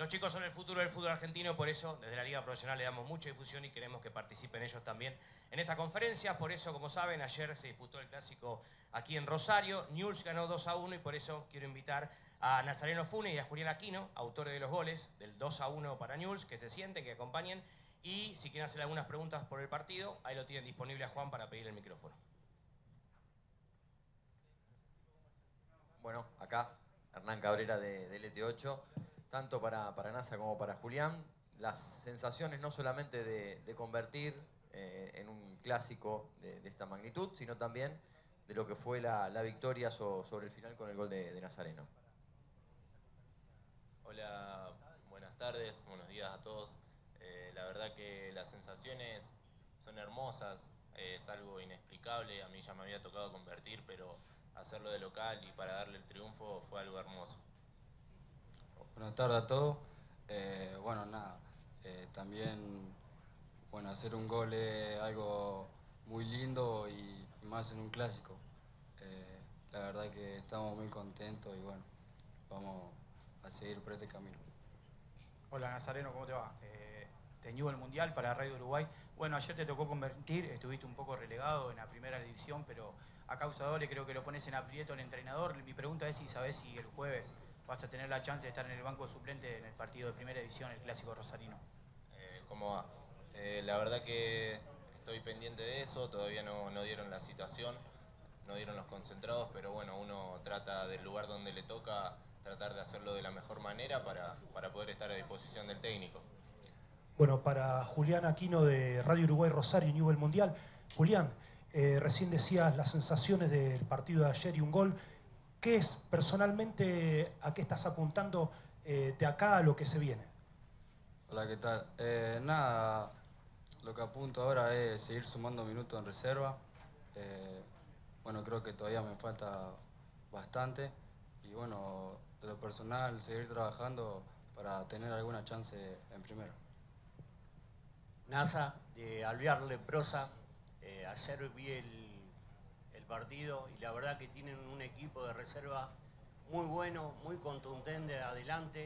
Los chicos son el futuro del fútbol argentino, por eso desde la Liga Profesional le damos mucha difusión y queremos que participen ellos también en esta conferencia. Por eso, como saben, ayer se disputó el clásico aquí en Rosario. Newell's ganó 2-1 y por eso quiero invitar a Nazareno Funes y a Julián Aquino, autores de los goles del 2-1 para Newell's, que se sienten, que acompañen. Y si quieren hacer algunas preguntas por el partido, ahí lo tienen disponible a Juan para pedir el micrófono. Bueno, acá Hernán Cabrera de LT8, tanto para NASA como para Julián. Las sensaciones no solamente de convertir en un clásico de esta magnitud, sino también de lo que fue la victoria sobre el final con el gol de Nazareno. Hola, buenas tardes, buenos días a todos. La verdad que las sensaciones son hermosas, es algo inexplicable. A mí ya me había tocado convertir, pero hacerlo de local y para darle el triunfo fue algo hermoso. Buenas tardes a todos. Bueno, nada, también bueno, hacer un gol es algo muy lindo y más en un clásico. La verdad que estamos muy contentos y bueno, vamos a seguir por este camino. Hola Nazareno, ¿cómo te va? De Newell's Mundial para Radio Uruguay. Bueno, ayer te tocó convertir, estuviste un poco relegado en la primera división, pero a causa de doble creo que lo pones en aprieto el entrenador. Mi pregunta es si sabés si el jueves vas a tener la chance de estar en el banco suplente en el partido de primera división, el clásico rosarino. ¿Cómo va? La verdad que estoy pendiente de eso, todavía no dieron la citación, no dieron los concentrados, pero bueno, uno trata del lugar donde le toca tratar de hacerlo de la mejor manera para poder estar a disposición del técnico. Bueno, para Julián Aquino de Radio Uruguay Rosario, Newell's Mundial. Julián, recién decías las sensaciones del partido de ayer y un gol. ¿Qué es personalmente, a qué estás apuntando de acá a lo que se viene? Hola, ¿qué tal? Nada, lo que apunto ahora es seguir sumando minutos en reserva. Bueno, creo que todavía me falta bastante y bueno, de lo personal, seguir trabajando para tener alguna chance en primera. NASA, de Alvear Leprosa, ayer vi el partido y la verdad que tienen un equipo de reserva muy bueno, muy contundente adelante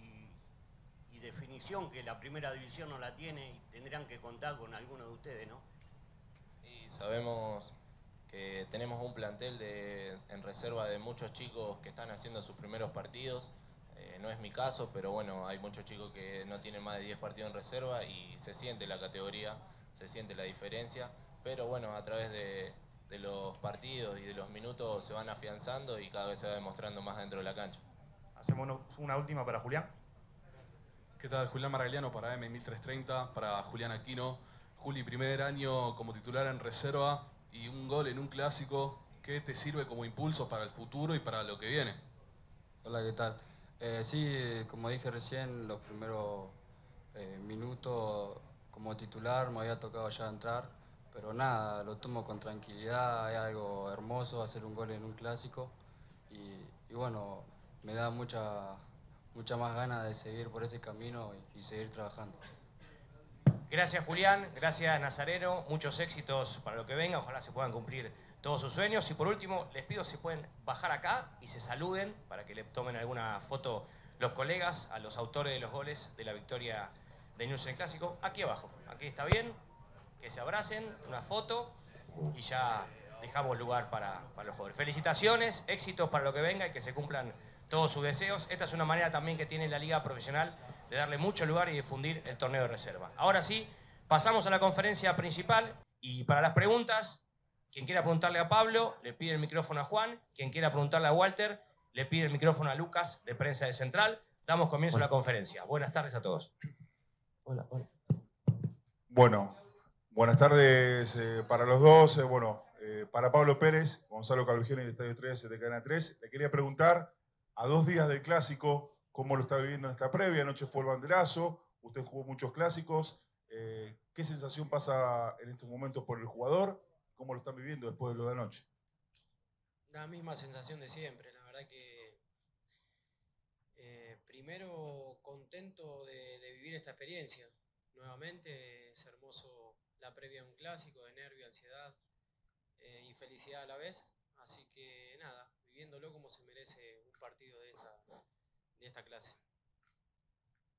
y definición que la primera división no la tiene y tendrán que contar con alguno de ustedes, ¿no? Y sabemos que tenemos un plantel en reserva de muchos chicos que están haciendo sus primeros partidos. No es mi caso, pero bueno, hay muchos chicos que no tienen más de 10 partidos en reserva y se siente la categoría, se siente la diferencia. Pero bueno, a través de los partidos y de los minutos se van afianzando y cada vez se va demostrando más dentro de la cancha. Hacemos una última para Julián. ¿Qué tal? Julián Margaliano para M1330, para Julián Aquino. Juli, primer año como titular en reserva y un gol en un clásico. ¿Qué te sirve como impulso para el futuro y para lo que viene? Hola, ¿qué tal? Sí, como dije recién, los primeros minutos como titular me había tocado ya entrar, pero nada, lo tomo con tranquilidad, es algo hermoso hacer un gol en un clásico y bueno, me da mucha más ganas de seguir por este camino y seguir trabajando. Gracias Julián, gracias Nazareno, muchos éxitos para lo que venga, ojalá se puedan cumplir todos sus sueños. Y por último, les pido si pueden bajar acá y se saluden para que le tomen alguna foto los colegas a los autores de los goles de la victoria de Newell's en el Clásico. Aquí abajo, aquí está bien, que se abracen, una foto y ya dejamos lugar para los jugadores. Felicitaciones, éxitos para lo que venga y que se cumplan todos sus deseos. Esta es una manera también que tiene la Liga Profesional de darle mucho lugar y difundir el torneo de reserva. Ahora sí, pasamos a la conferencia principal y para las preguntas, quien quiera preguntarle a Pablo, le pide el micrófono a Juan. Quien quiera preguntarle a Walter, le pide el micrófono a Lucas, de Prensa de Central. Damos comienzo a la conferencia. Buenas tardes a todos. Hola. Bueno, buenas tardes para los dos. Para Pablo Pérez, Gonzalo Calvigioni de Estadio 3 de Cadena 3. Le quería preguntar, a 2 días del Clásico, ¿cómo lo está viviendo en esta previa? Anoche fue el banderazo, usted jugó muchos clásicos. ¿Qué sensación pasa en estos momentos por el jugador? ¿Cómo lo están viviendo después de lo de anoche? La misma sensación de siempre, la verdad que primero contento de vivir esta experiencia. Nuevamente es hermoso la previa de un clásico, de nervio, ansiedad y felicidad a la vez. Así que nada, viviéndolo como se merece un partido de esta clase.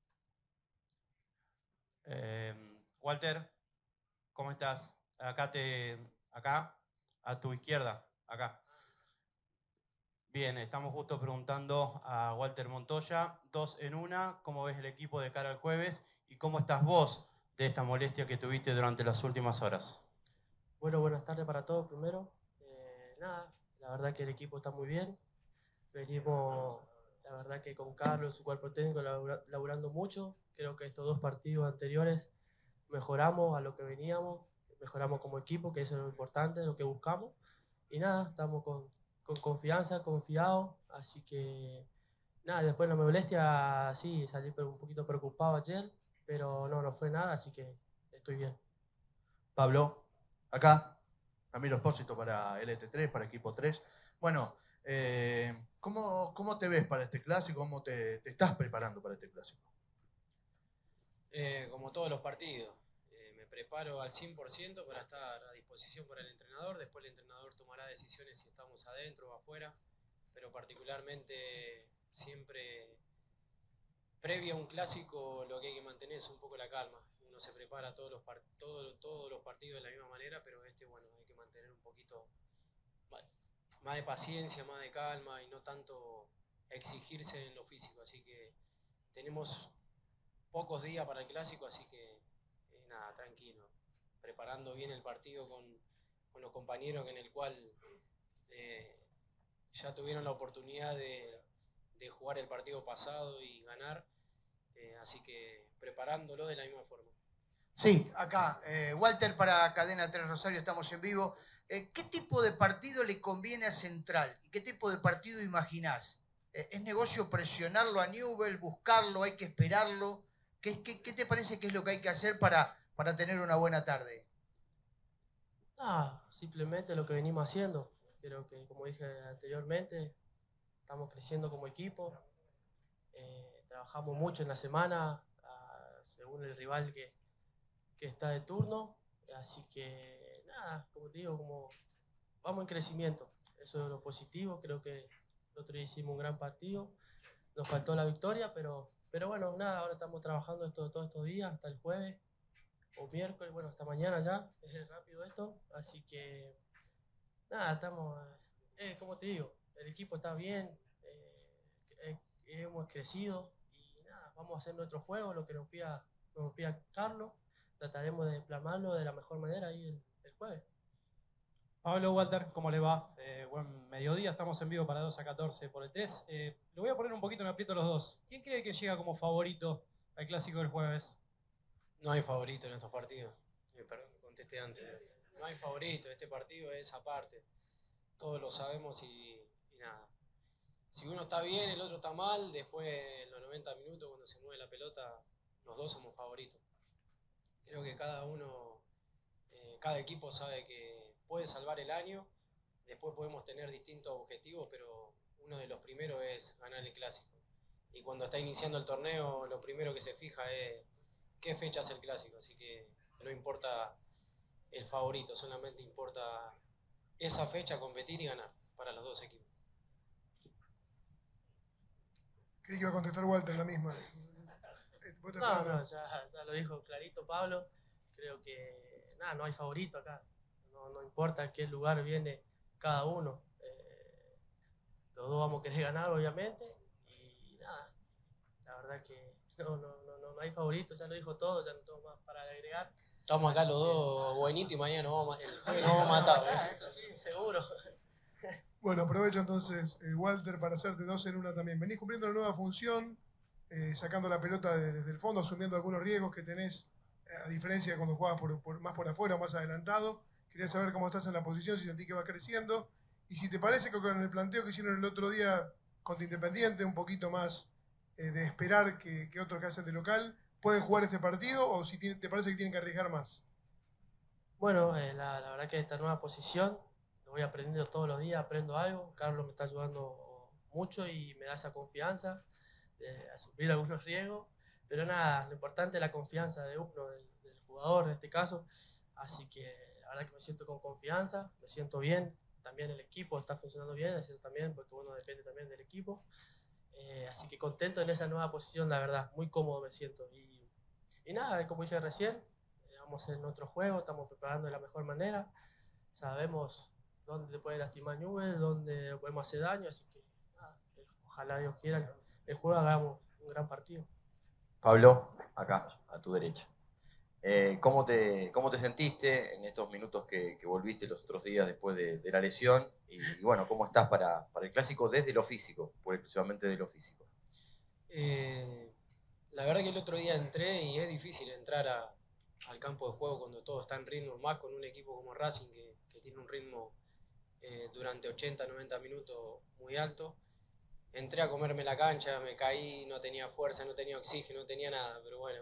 Walter, ¿cómo estás? Acá, a tu izquierda, acá. Bien, estamos justo preguntando a Walter Montoya, 2 en 1, ¿cómo ves el equipo de cara al jueves? ¿Y cómo estás vos de esta molestia que tuviste durante las últimas horas? Bueno, buenas tardes para todos primero. Nada, la verdad que el equipo está muy bien. Venimos, la verdad que con Carlos, su cuerpo técnico, laburando mucho. Creo que estos 2 partidos anteriores mejoramos a lo que veníamos, mejoramos como equipo, que eso es lo importante, lo que buscamos. Y nada, estamos con confianza, confiados. Así que nada, después la molestia, sí, salí un poquito preocupado ayer, pero no fue nada, así que estoy bien. Pablo, acá, Ramiro Espósito para LT3, para Equipo 3. Bueno, ¿cómo te ves para este clásico? ¿Cómo te estás preparando para este clásico? Como todos los partidos, me preparo al 100% para estar a disposición para el entrenador. Después el entrenador tomará decisiones si estamos adentro o afuera, pero particularmente siempre previo a un clásico lo que hay que mantener es un poco la calma. Uno se prepara todos los partidos de la misma manera, pero bueno, hay que mantener un poquito más de paciencia, más de calma y no tanto exigirse en lo físico. Así que tenemos pocos días para el clásico, así que nada, tranquilo, preparando bien el partido con los compañeros en el cual ya tuvieron la oportunidad de jugar el partido pasado y ganar, así que preparándolo de la misma forma. Sí, acá, Walter para Cadena 3 Rosario, estamos en vivo. ¿Qué tipo de partido le conviene a Central? ¿Y qué tipo de partido imaginás? ¿Es negocio presionarlo a Newell, buscarlo, hay que esperarlo? ¿Qué te parece que es lo que hay que hacer para tener una buena tarde? Simplemente lo que venimos haciendo. Creo que, como dije anteriormente, estamos creciendo como equipo. Trabajamos mucho en la semana, según el rival que está de turno. Así que, nada, como te digo, vamos en crecimiento. Eso es lo positivo. Creo que el otro día hicimos un gran partido. Nos faltó la victoria, pero bueno, nada, ahora estamos trabajando todos estos días, hasta el jueves o miércoles, bueno, hasta mañana ya, es rápido esto, así que nada, estamos, como te digo, el equipo está bien, hemos crecido y nada, vamos a hacer nuestro juego, lo que nos pida Carlos, trataremos de plasmarlo de la mejor manera ahí el jueves. Pablo, Walter, ¿cómo le va? Buen mediodía, estamos en vivo para 2 a 14 por el 3. Le voy a poner un poquito en aprieto a los dos. ¿Quién cree que llega como favorito al clásico del jueves? No hay favorito en estos partidos. Perdón, contesté antes. No hay favorito, este partido es aparte. Todos lo sabemos y nada. Si uno está bien, el otro está mal, después en los 90 minutos cuando se mueve la pelota, los dos somos favoritos. Creo que cada equipo sabe que puede salvar el año, después podemos tener distintos objetivos, pero uno de los primeros es ganar el clásico. Y cuando está iniciando el torneo, lo primero que se fija es qué fecha es el clásico, así que no importa el favorito, solamente importa esa fecha, competir y ganar para los dos equipos. Creí que iba a contestar Walter la misma. No, ya lo dijo clarito Pablo, creo que nada, no hay favorito acá. No importa a qué lugar viene cada uno. Los dos vamos a querer ganar, obviamente. Y nada, la verdad que no hay favorito, ya lo dijo todo, ya no tengo más para agregar. Estamos acá los dos buenitos y mañana nos vamos a matar. Eso sí, seguro. Bueno, aprovecho entonces, Walter, para hacerte 2 en 1 también. Venís cumpliendo la nueva función, sacando la pelota desde el fondo, asumiendo algunos riesgos que tenés, a diferencia de cuando jugabas más por afuera o más adelantado. Quería saber cómo estás en la posición, si sentís que va creciendo. Y si te parece que con el planteo que hicieron el otro día contra Independiente, un poquito más de esperar que otros que hacen de local, ¿pueden jugar este partido o si te parece que tienen que arriesgar más? Bueno, la verdad que esta nueva posición, lo voy aprendiendo todos los días, aprendo algo. Carlos me está ayudando mucho y me da esa confianza de asumir algunos riesgos. Pero nada, lo importante es la confianza de uno, del jugador en este caso. Así que la verdad que me siento con confianza, me siento bien. También el equipo está funcionando bien, eso también, porque uno depende también del equipo. Así que contento en esa nueva posición, la verdad, muy cómodo me siento. y nada, como dije recién, vamos en otro juego, estamos preparando de la mejor manera, sabemos dónde te puede lastimar Newell's, dónde podemos hacer daño, así que nada, ojalá Dios quiera el juego hagamos un gran partido. Pablo, acá, a tu derecha. ¿Cómo te sentiste en estos minutos que volviste los otros días después de la lesión? Y bueno, ¿cómo estás para el clásico desde lo físico, por exclusivamente de lo físico? La verdad que el otro día entré y es difícil entrar al campo de juego cuando todo está en ritmo, más con un equipo como Racing que tiene un ritmo durante 80, 90 minutos muy alto. Entré a comerme la cancha, me caí, no tenía fuerza, no tenía oxígeno, no tenía nada, pero bueno,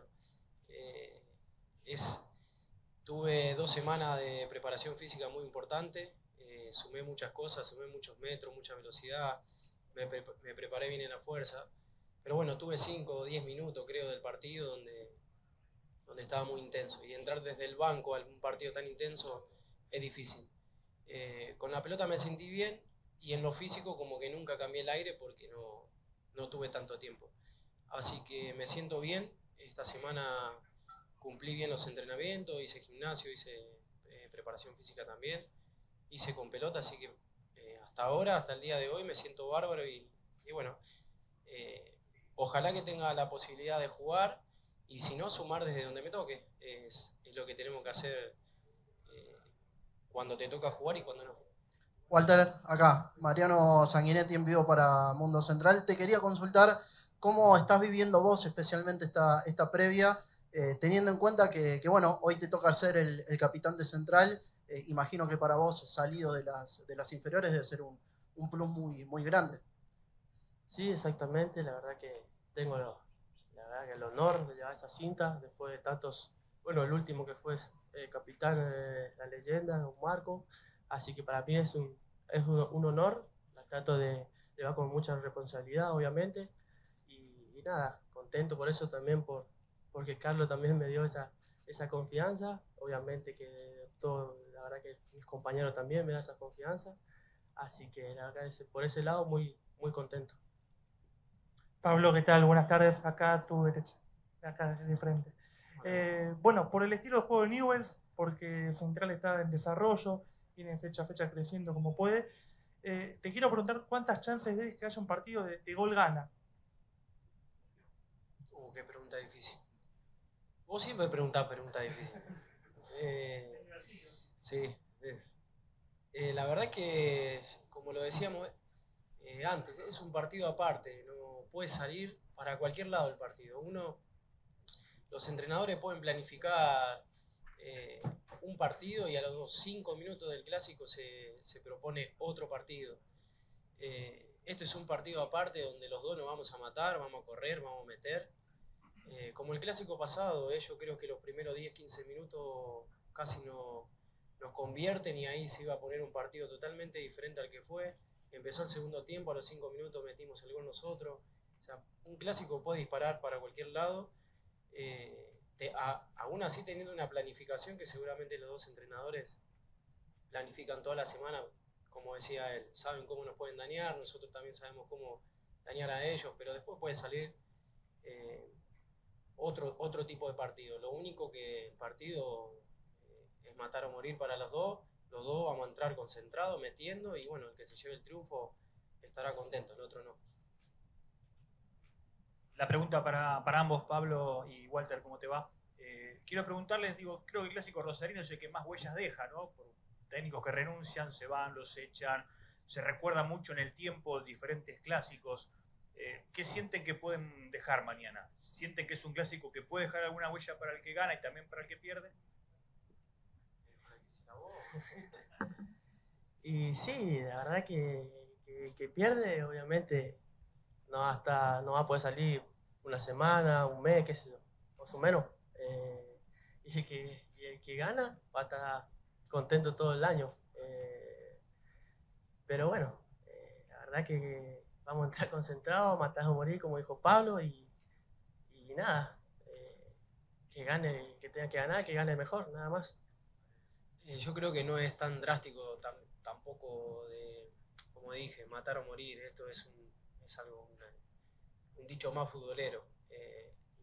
tuve 2 semanas de preparación física muy importante, sumé muchas cosas, sumé muchos metros, mucha velocidad, me preparé bien en la fuerza, pero bueno, tuve 5 o 10 minutos creo del partido donde estaba muy intenso, y entrar desde el banco a un partido tan intenso es difícil. Con la pelota me sentí bien, y en lo físico como que nunca cambié el aire porque no tuve tanto tiempo. Así que me siento bien. Esta semana cumplí bien los entrenamientos, hice gimnasio, hice preparación física también, hice con pelota, así que hasta ahora, hasta el día de hoy me siento bárbaro y bueno, ojalá que tenga la posibilidad de jugar y si no, sumar desde donde me toque. Es lo que tenemos que hacer cuando te toca jugar y cuando no. Walter, acá, Mariano Sanguinetti en vivo para Mundo Central. Te quería consultar cómo estás viviendo vos, especialmente esta previa, teniendo en cuenta que, bueno, hoy te toca ser el capitán de Central. Imagino que para vos, salido de las inferiores, debe ser un plus muy grande. Sí, exactamente, la verdad que tengo el honor de llevar esa cinta después de tantos, bueno, el último que fue capitán de la leyenda, Don Marco. Así que para mí es un honor, la trato de llevar con mucha responsabilidad, obviamente, y nada, contento por eso también, porque Carlos también me dio esa confianza, obviamente que la verdad que mis compañeros también me dan esa confianza, así que la verdad por ese lado muy contento. Pablo, ¿qué tal? Buenas tardes, acá a tu derecha, acá de frente. Bueno, por el estilo de juego de Newell's, porque Central está en desarrollo, viene fecha a fecha creciendo como puede. Te quiero preguntar cuántas chances ves que haya un partido de gol gana. Qué pregunta difícil. Vos siempre preguntás preguntas difíciles. Sí. La verdad que, como lo decíamos antes, es un partido aparte. No puede salir para cualquier lado del partido. Los entrenadores pueden planificar un partido y a los 5 minutos del clásico se propone otro partido. Este es un partido aparte donde los dos nos vamos a matar, vamos a correr, vamos a meter. Como el clásico pasado, yo creo que los primeros 10-15 minutos casi nos convierten y ahí se iba a poner un partido totalmente diferente al que fue. Empezó el segundo tiempo, a los 5 minutos metimos el gol nosotros. O sea, un clásico puede disparar para cualquier lado. Aún así teniendo una planificación que seguramente los dos entrenadores planifican toda la semana, como decía él, saben cómo nos pueden dañar, nosotros también sabemos cómo dañar a ellos, pero después puede salir otro tipo de partido. Lo único que el partido es matar o morir para los dos vamos a entrar concentrados, metiendo, y bueno, el que se lleve el triunfo estará contento, el otro no. La pregunta para ambos, Pablo y Walter, ¿cómo te va? Quiero preguntarles, creo que el clásico rosarino es el que más huellas deja, ¿no? Por técnicos que renuncian, se van, los echan, se recuerda mucho en el tiempo diferentes clásicos. ¿Qué sienten que pueden dejar mañana? ¿Sienten que es un clásico que puede dejar alguna huella para el que gana y también para el que pierde? Y sí, la verdad que pierde, obviamente, no va a poder salir una semana, un mes, qué sé yo, más o menos. Y el que gana va a estar contento todo el año. Pero bueno, la verdad que vamos a entrar concentrados, matar o morir, como dijo Pablo, y nada, que gane el que tenga que ganar, que gane mejor, nada más. Yo creo que no es tan drástico tampoco como dije, matar o morir. Esto es algo, un dicho más futbolero.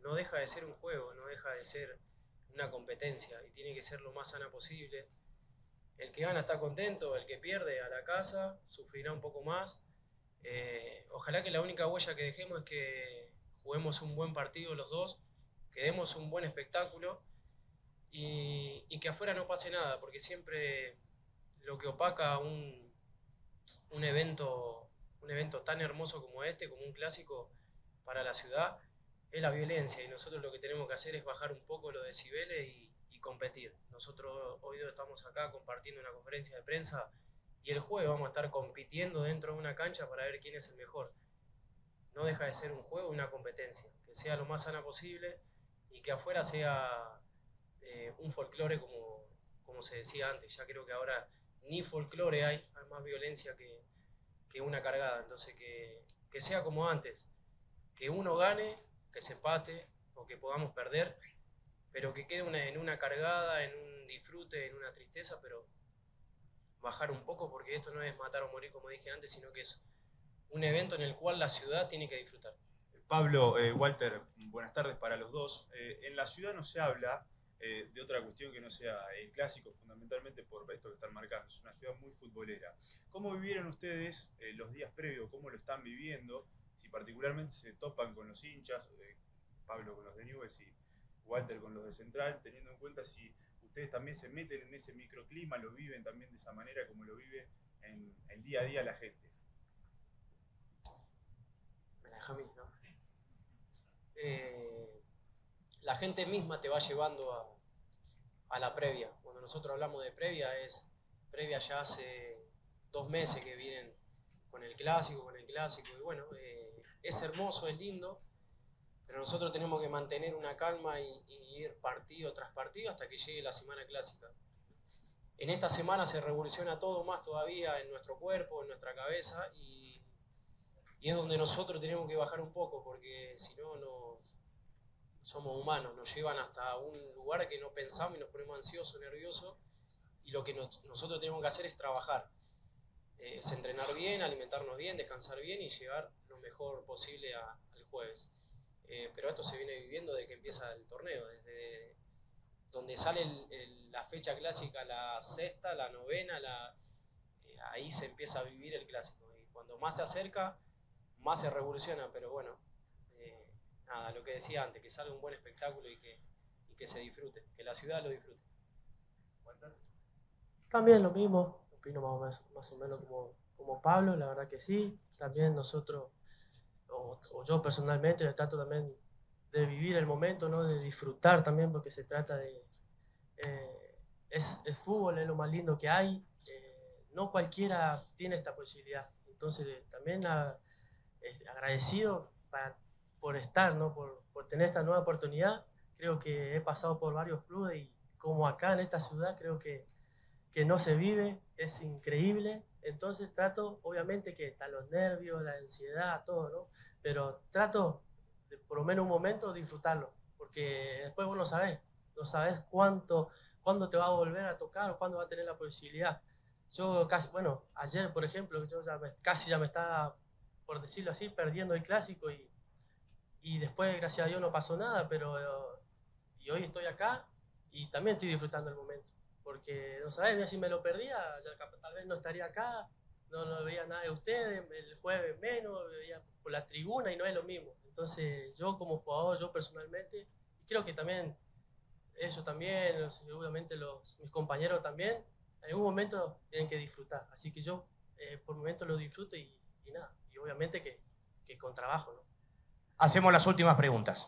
no deja de ser un juego, no deja de ser una competencia y tiene que ser lo más sana posible. El que gana está contento, el que pierde a la casa, sufrirá un poco más. Ojalá que la única huella que dejemos es que juguemos un buen partido los dos, que demos un buen espectáculo y que afuera no pase nada, porque siempre lo que opaca un evento tan hermoso como este, como un clásico para la ciudad, es la violencia, y nosotros lo que tenemos que hacer es bajar un poco los decibeles y competir. Nosotros hoy estamos acá compartiendo una conferencia de prensa y el jueves vamos a estar compitiendo dentro de una cancha para ver quién es el mejor. No deja de ser un juego y una competencia, que sea lo más sana posible y que afuera sea un folclore como se decía antes. Ya creo que ahora ni folclore hay más violencia que una cargada. Entonces que sea como antes, que uno gane, que se empate o que podamos perder, pero que quede en una cargada, en un disfrute, en una tristeza, pero bajar un poco, porque esto no es matar o morir como dije antes, sino que es un evento en el cual la ciudad tiene que disfrutar. Pablo, Walter, buenas tardes para los dos. En la ciudad no se habla de otra cuestión que no sea el clásico, fundamentalmente por esto que están marcando. Es una ciudad muy futbolera. ¿Cómo vivieron ustedes los días previos? ¿Cómo lo están viviendo? Si particularmente se topan con los hinchas, Pablo con los de Newell's y Walter con los de Central, teniendo en cuenta si ustedes también se meten en ese microclima, lo viven también de esa manera como lo vive en el día a día la gente. Me la deja a mí, ¿no? La gente misma te va llevando a la previa. Cuando nosotros hablamos de previa, es previa ya hace 2 meses que vienen con el clásico, y bueno, es hermoso, es lindo, pero nosotros tenemos que mantener una calma y ir partido tras partido hasta que llegue la semana clásica. En esta semana se revoluciona todo más todavía en nuestro cuerpo, en nuestra cabeza, y es donde nosotros tenemos que bajar un poco, porque si no somos humanos, nos llevan hasta un lugar que no pensamos y nos ponemos ansiosos, nerviosos, y lo que nosotros tenemos que hacer es trabajar, es entrenar bien, alimentarnos bien, descansar bien y llegar lo mejor posible al jueves. Pero esto se viene viviendo desde que empieza el torneo, desde donde sale la fecha clásica, la sexta, la novena, ahí se empieza a vivir el clásico. Y cuando más se acerca, más se revoluciona, pero bueno, nada, lo que decía antes, que salga un buen espectáculo y que se disfrute, que la ciudad lo disfrute. También lo mismo, opino más o menos como Pablo, la verdad que sí. También nosotros, o yo personalmente, trato también de vivir el momento, ¿no? De disfrutar también, porque se trata de... es fútbol, es lo más lindo que hay. No cualquiera tiene esta posibilidad. Entonces también agradecido por estar, ¿no? Por tener esta nueva oportunidad. Creo que he pasado por varios clubes y como acá en esta ciudad creo que no se vive, es increíble. Entonces trato, obviamente que están los nervios, la ansiedad, todo, ¿no? Pero trato de por lo menos un momento disfrutarlo, porque después vos no sabés cuándo te va a volver a tocar o cuándo va a tener la posibilidad. Yo casi, bueno, ayer por ejemplo, yo casi ya me estaba, por decirlo así, perdiendo el clásico y después gracias a Dios no pasó nada, pero y hoy estoy acá y también estoy disfrutando el momento. Porque no sabés, mira, si me lo perdía, ya tal vez no estaría acá, no veía nada de ustedes, el jueves menos, veía por la tribuna y no es lo mismo. Entonces yo como jugador, yo personalmente, y creo que también ellos también, seguramente mis compañeros también, en algún momento tienen que disfrutar. Así que yo por momento lo disfruto y nada, y obviamente que con trabajo, ¿no? Hacemos las últimas preguntas.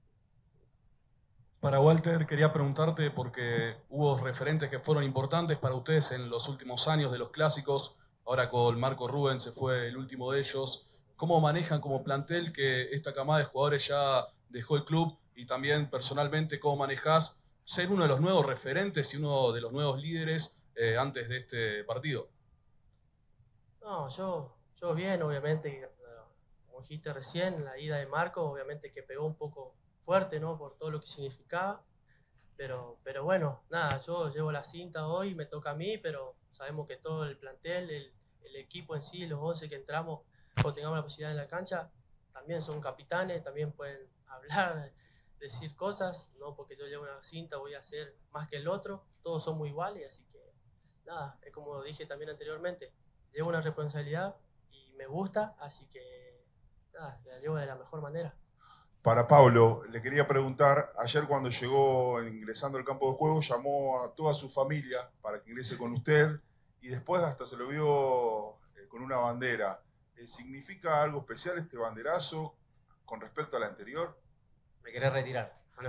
Para Walter quería preguntarte, porque hubo referentes que fueron importantes para ustedes en los últimos años de los clásicos, ahora con Marco Rubén se fue el último de ellos. ¿Cómo manejan como plantel que esta camada de jugadores ya dejó el club? Y también personalmente, ¿cómo manejás ser uno de los nuevos referentes y uno de los nuevos líderes antes de este partido? No, yo bien, obviamente, como dijiste recién, la ida de Marco, obviamente que pegó un poco fuerte, ¿no? Por todo lo que significaba, pero bueno, nada, yo llevo la cinta hoy, me toca a mí, pero sabemos que todo el plantel, el equipo en sí, los 11 que entramos, o tengamos la posibilidad en la cancha, también son capitanes, también pueden hablar, decir cosas, no porque yo llevo una cinta voy a hacer más que el otro, todos somos iguales, así que nada, es como dije también anteriormente, llevo una responsabilidad y me gusta, así que nada, la llevo de la mejor manera. Para Pablo, le quería preguntar, ayer cuando llegó ingresando al campo de juego, llamó a toda su familia para que ingrese con usted y después hasta se lo vio con una bandera. ¿Significa algo especial este banderazo con respecto al anterior? Me querés retirar. No.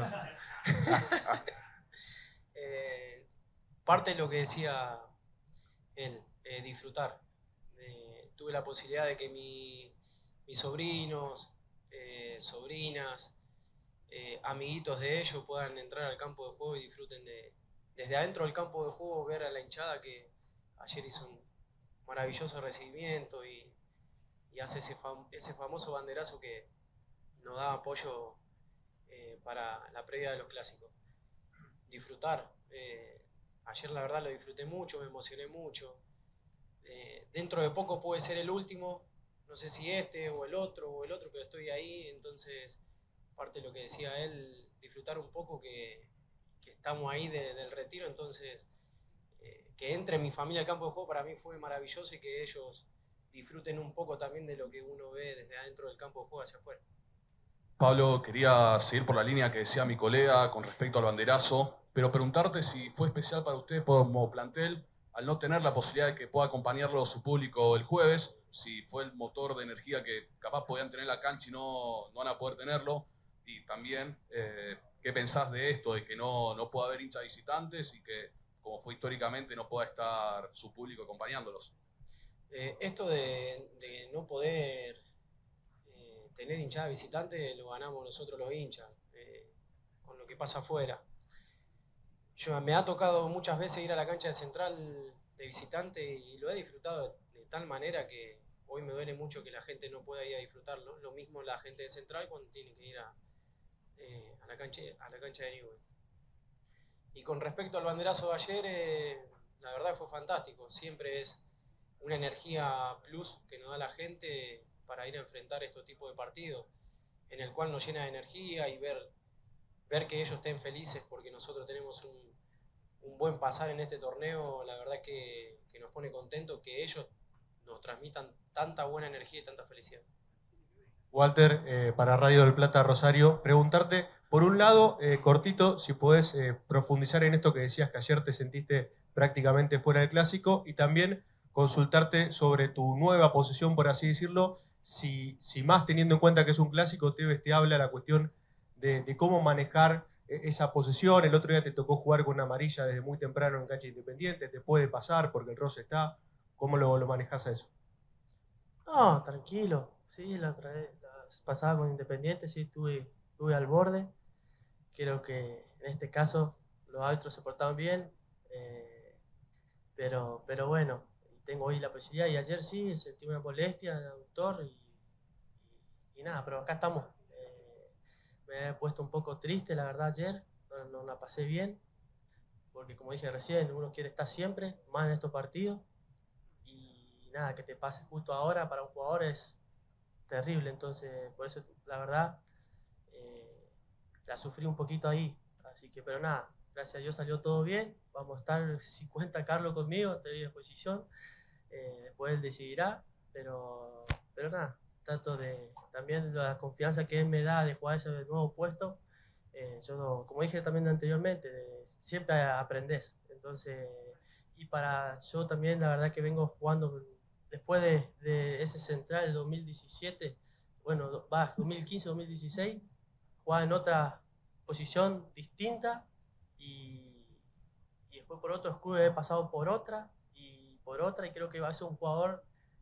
Parte de lo que decía él, disfrutar. Tuve la posibilidad de que mis sobrinos, sobrinas, amiguitos de ellos puedan entrar al campo de juego y disfruten desde adentro del campo de juego, ver a la hinchada que ayer hizo un maravilloso recibimiento y hace ese famoso banderazo que nos da apoyo para la previa de los clásicos. Disfrutar. Ayer la verdad lo disfruté mucho, me emocioné mucho. Dentro de poco puede ser el último, no sé si este o el otro, pero estoy ahí, entonces parte de lo que decía él, disfrutar un poco que estamos ahí del retiro, entonces que entre mi familia al campo de juego para mí fue maravilloso y que ellos disfruten un poco también de lo que uno ve desde adentro del campo de juego hacia afuera. Pablo, quería seguir por la línea que decía mi colega con respecto al banderazo, pero preguntarte si fue especial para usted como plantel al no tener la posibilidad de que pueda acompañarlo su público el jueves, si fue el motor de energía que capaz podían tener en la cancha y no van a poder tenerlo, y también qué pensás de esto, de que no pueda haber hinchas visitantes y que, como fue históricamente, no pueda estar su público acompañándolos. Esto de no poder tener hinchada visitante lo ganamos nosotros los hinchas, con lo que pasa afuera. Me ha tocado muchas veces ir a la cancha de Central de visitante y lo he disfrutado de tal manera que hoy me duele mucho que la gente no pueda ir a disfrutarlo. Lo mismo la gente de Central cuando tiene que ir a la cancha de Newell. Y con respecto al banderazo de ayer, la verdad fue fantástico. Siempre es una energía plus que nos da la gente para ir a enfrentar estos tipos de partidos, en el cual nos llena de energía y ver que ellos estén felices porque nosotros tenemos un buen pasar en este torneo, la verdad que nos pone contentos que ellos nos transmitan tanta buena energía y tanta felicidad. Walter, para Radio del Plata Rosario, preguntarte, por un lado, cortito, si podés profundizar en esto que decías que ayer te sentiste prácticamente fuera del clásico, y también consultarte sobre tu nueva posición, por así decirlo, si más teniendo en cuenta que es un clásico, te habla la cuestión de cómo manejar esa posesión. El otro día te tocó jugar con una amarilla desde muy temprano en cancha Independiente, te puede pasar porque el roce está. ¿Cómo lo manejás a eso? No, tranquilo. Sí, la pasada con Independiente, sí, estuve al borde. Creo que en este caso los árbitros se portaron bien, pero bueno, tengo hoy la posibilidad y ayer sí sentí una molestia en el aductor y nada, pero acá estamos. Me he puesto un poco triste, la verdad, ayer, no la pasé bien, porque como dije recién, uno quiere estar siempre, más en estos partidos, y nada, que te pase justo ahora para un jugador es terrible, entonces por eso la verdad la sufrí un poquito ahí, así que pero nada, gracias a Dios salió todo bien, vamos a estar, si cuenta Carlos conmigo, estoy a disposición, después él decidirá, pero nada, trato de también la confianza que él me da de jugar ese nuevo puesto, yo como dije también anteriormente, siempre aprendes, entonces, y para yo también la verdad que vengo jugando después de ese Central 2017, bueno, 2015-2016, jugaba en otra posición distinta y después por otros clubes he pasado por otra y creo que va a ser un jugador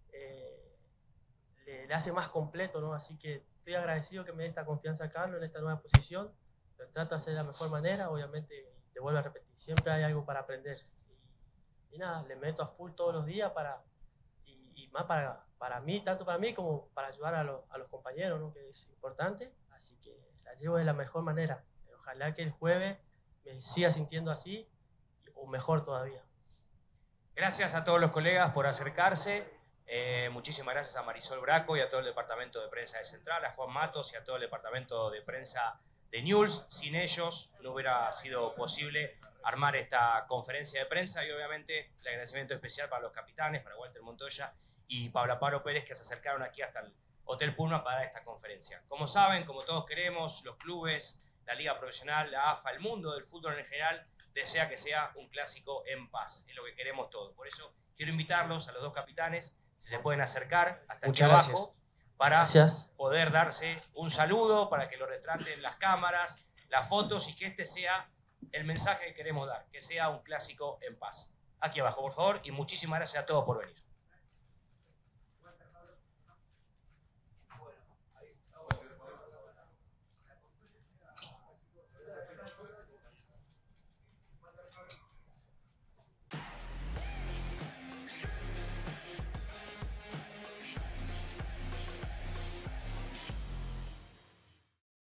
le hace más completo, ¿no? Así que estoy agradecido que me dé esta confianza Carlos en esta nueva posición, lo trato de hacer de la mejor manera, obviamente te vuelvo a repetir, siempre hay algo para aprender y nada, le meto a full todos los días y más para mí, tanto para mí como para ayudar a los compañeros, ¿no? Que es importante, así que la llevo de la mejor manera. Ojalá que el jueves me siga sintiendo así o mejor todavía. Gracias a todos los colegas por acercarse. Muchísimas gracias a Marisol Braco y a todo el departamento de prensa de Central, a Juan Matos y a todo el departamento de prensa de Newell's. Sin ellos no hubiera sido posible armar esta conferencia de prensa y obviamente el agradecimiento especial para los capitanes, para Walter Montoya y Pablo Pérez, que se acercaron aquí hasta el Hotel Pullman para esta conferencia. Como saben, como todos queremos, los clubes, la liga profesional, la AFA, el mundo del fútbol en general, desea que sea un clásico en paz. Es lo que queremos todos. Por eso quiero invitarlos a los dos capitanes, si se pueden acercar hasta aquí abajo, para poder darse un saludo, para que lo retraten las cámaras, las fotos y que este sea el mensaje que queremos dar, que sea un clásico en paz. Aquí abajo, por favor, y muchísimas gracias a todos por venir.